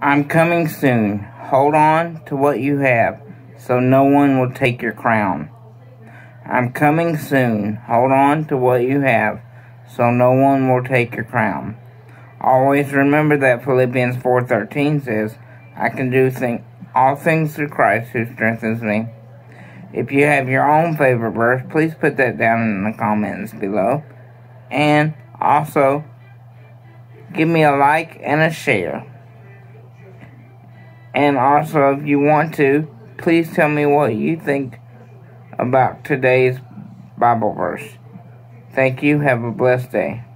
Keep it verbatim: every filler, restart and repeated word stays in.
I'm coming soon. Hold on to what you have, so no one will take your crown. I'm coming soon. Hold on to what you have, so no one will take your crown. Always remember that Philippians four thirteen says, I can do thing, all things through Christ who strengthens me. If you have your own favorite verse, please put that down in the comments below. And also, give me a like and a share. And also, if you want to, please tell me what you think about today's Bible verse. Thank you. Have a blessed day.